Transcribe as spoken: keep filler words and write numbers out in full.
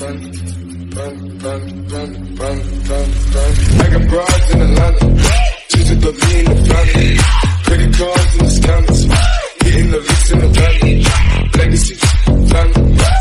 run, run, run, run, run, run, run. I got broads in Atlanta, just to the lean the family. Credit cards in the scammers, hitting the licks in the van. Legacy, family.